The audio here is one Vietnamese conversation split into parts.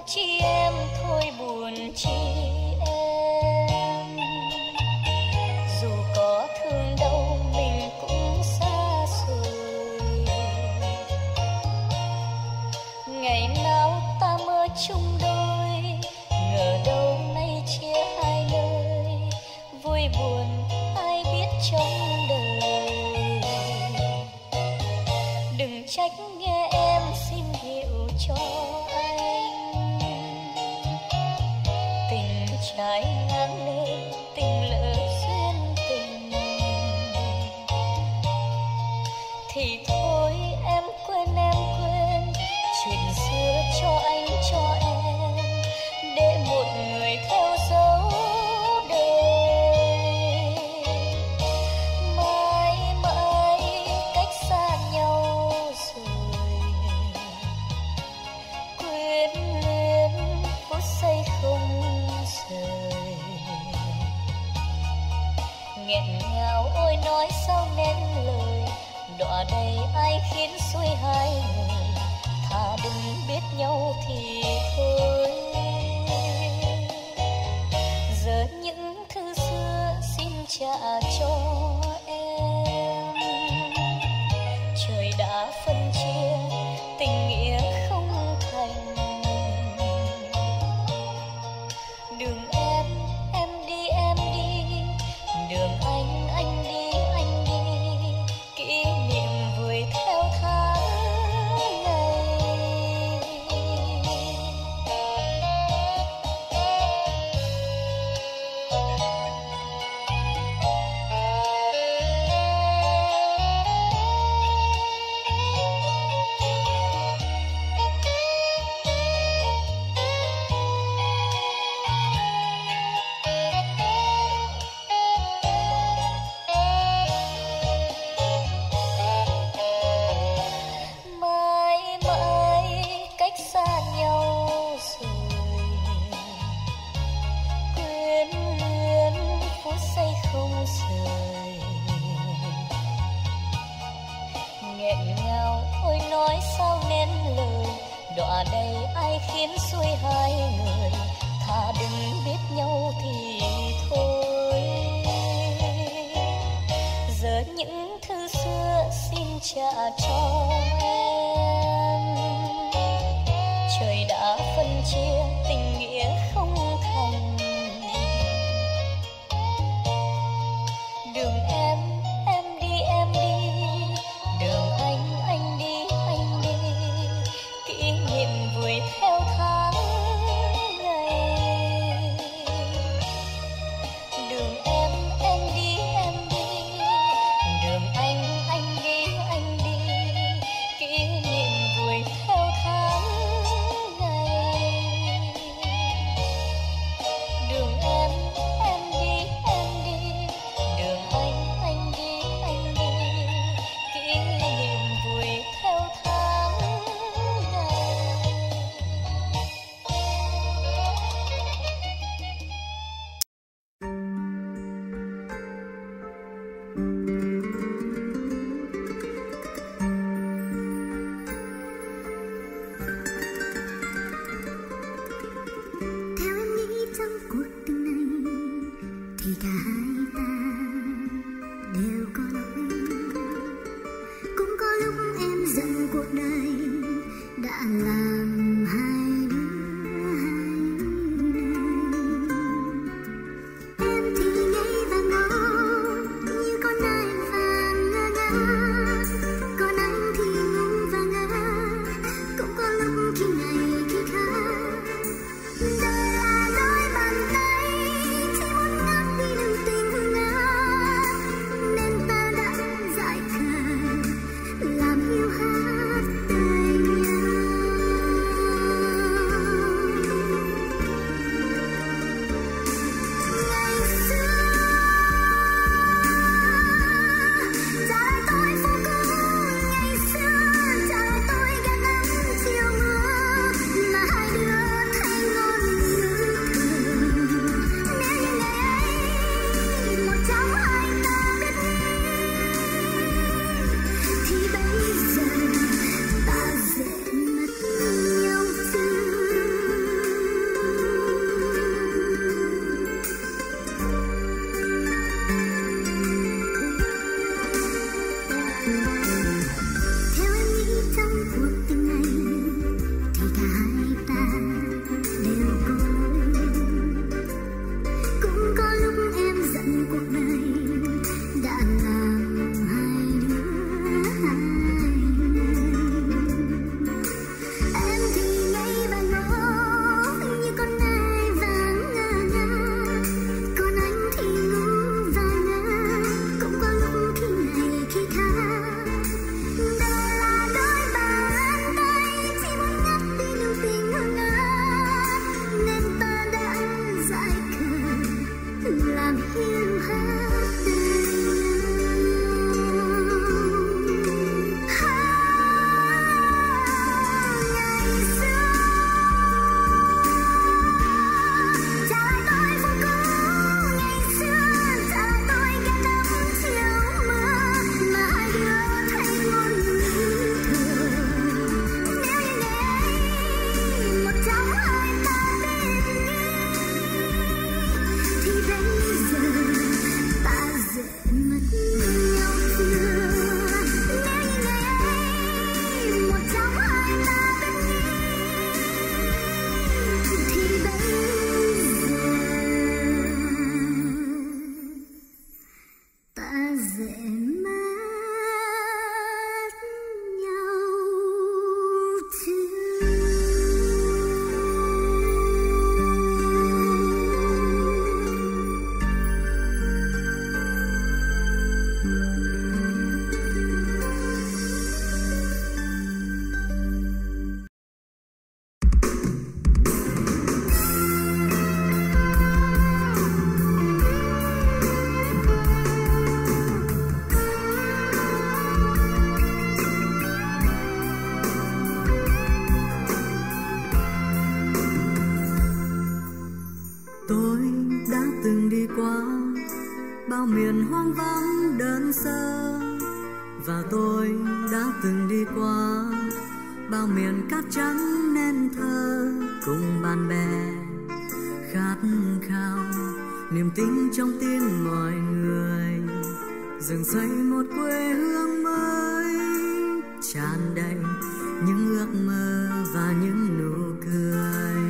chi em thôi buồn chi em, dù có thương đâu mình cũng xa rồi. Ngày nào ta mơ chung đôi, ngờ đâu nay chia hai nơi, vui buồn ai biết trong đời. Đừng trách nghe em xin hiểu cho anh, tình trái ngang nơi tình lỡ duyên tình, thì thôi em quên chuyện xưa cho anh cho em, để một người theo dấu đời. Mãi mãi cách xa nhau rồi, quyến luyến phút giây không rời. Nghẹn ngào ôi nói sao nên lời, đọa đầy ai khiến xuôi hai người, thà đừng biết nhau thì thôi. Giờ những thư xưa xin trả cho em, trời đã phân chia tình nghĩa không thành. Đường em đi đường anh đi kỷ niệm vùi theo tháng ngày. Mãi mãi cách xa nhau rồi, quyến luyến phút giây không rời. Nghẹn ngào ôi nói sao nên lời, đọa đầy ai khiến xuôi hai người, thà đừng biết nhau thì thôi. Giờ những thư xưa xin trả cho em, trời đã phân chia tình nghĩa không thành. Đường em đi đường anh đi kỷ niệm vùi theo tháng ngày. Đường em đi đường anh đi kỷ bao miền hoang vắng đơn sơ, và tôi đã từng đi qua bao miền cát trắng nên thơ, cùng bạn bè khát khao niềm tin trong tim mọi người, dựng xây một quê hương mới tràn đầy những ước mơ và những nụ cười.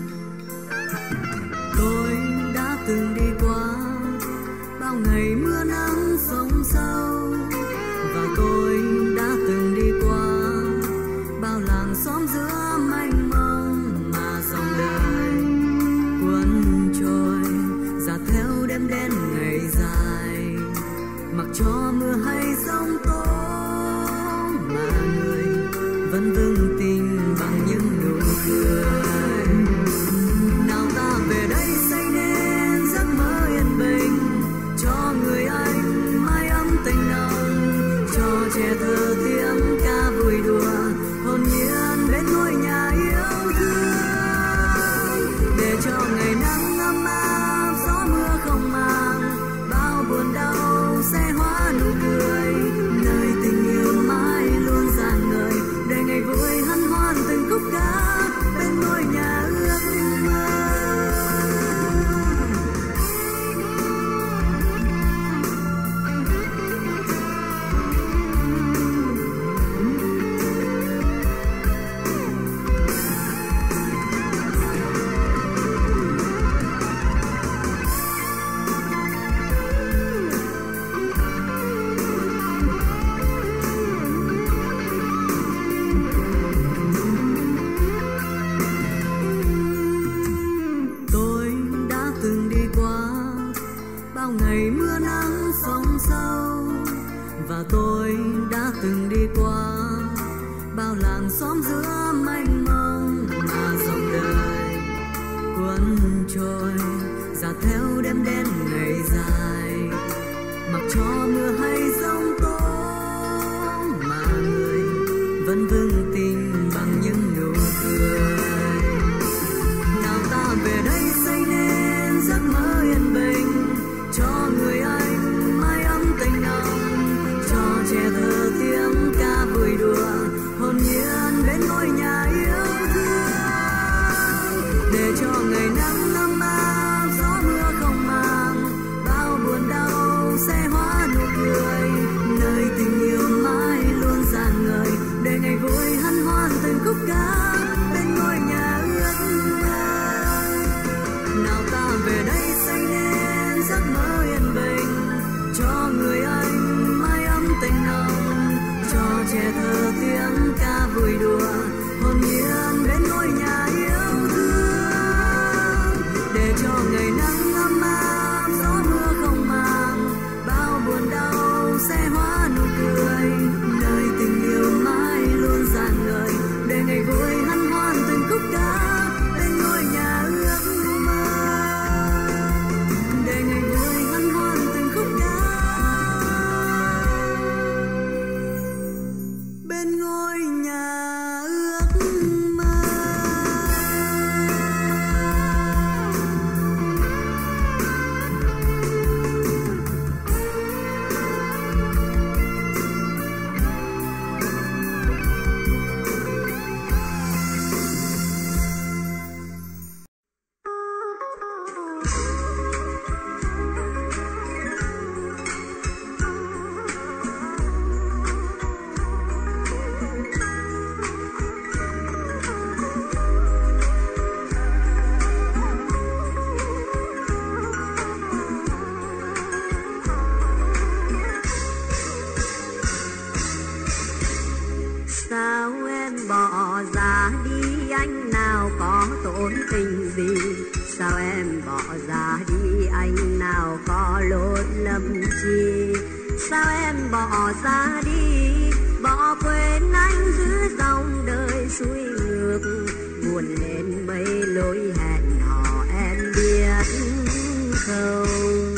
Tôi đã từng đi qua bao ngày mưa nắng sông sâu, và tôi đã từng đi qua bao làng xóm giữa mênh mông mà dòng đời cuốn trôi dạt theo đêm đen ngày dài, mặc cho mưa hay giông tố mà người vẫn vững tin bằng những nụ cười. Nào ta về đây xây nên giấc mơ yên bình cho người anh mái ấm tình nồng, cho trẻ thơ tiếng ca vui đùa hồn nhiên bên ngôi nhà yêu thương, để cho ngày nắng ấm áp gió mưa không màng bao buồn đau sẽ hóa nụ cười, nơi tình yêu mãi luôn rạng ngời để ngày vui hân hoan từng khúc ca bên ngôi nhà ước mơ. Bao ngày mưa nắng sông sâu, và tôi đã từng đi qua bao làng xóm giữa mênh mông mà dòng đời cuốn trôi dạt theo đêm đen ngày dài, mặc cho mưa hay giông tố mà người vẫn vững tin bằng những nụ cười. Nào ta về đây xây nên giấc mơ yên bình cho người anh mái ấm tình nồng, cho trẻ thơ tiếng ca vui đùa hồn nhiên bên ngôi nhà yêu thương, để cho ngày nắng ấm áp gió mưa không màng bao buồn đau sẽ hóa nụ cười, nơi tình yêu mãi trẻ thơ tiếng ca vui đùa hồn nhiên bên ngôi nhà yêu thương, để cho ngày nắng ấm áp gió mưa không màng, bao buồn đau sẽ hóa nụ cười, nơi tình yêu mãi luôn rạng ngời, để ngày vui hân hoan từng khúc ca bên ngôi nhà ước mơ, để ngày vui hân hoan từng khúc ca bên ngôi nhà ước mơ. Sao em bỏ ra đi, anh nào có tổn tình gì? Sao em bỏ ra đi, anh nào có lỗi lầm chi? Sao em bỏ ra đi, bỏ quên anh giữa dòng đời xuôi ngược, buồn lên mấy lối hẹn hò em biết không?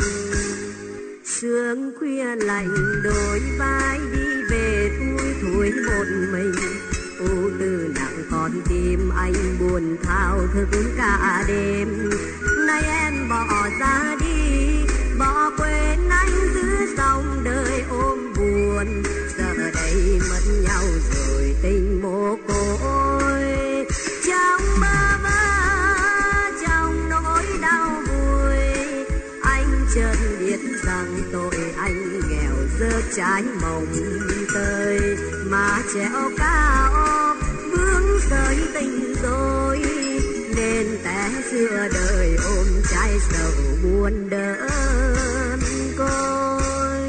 Sương khuya lạnh đôi vai đi về thui thủi một mình, ưu tư nặng con tim anh buồn thao thức cả đêm. Nay em bỏ ra đi, bỏ quên anh giữa dòng đời ôm buồn, giờ đây mất nhau rồi tình mồ côi. Trong mơ vơ, trong nỗi đau vui, anh chợt biết rằng tội anh nghèo rớt trái mồng tơi, mà treo cao vướng sợi tình rồi, nên té giữa đời ôm trái sầu buồn đơn côi.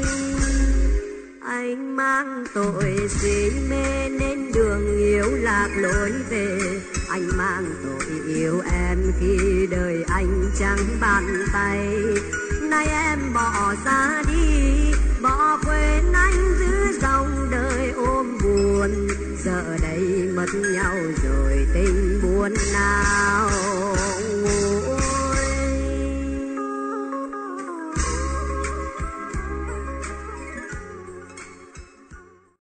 Anh mang tội si mê nên đường yêu lạc lối về, anh mang tội yêu em khi đời anh chẳng bàn tay. Nay em bỏ ra đi, bỏ quên anh giữa dòng đời ôm buồn, giờ đây mất nhau rồi tình buồn nào.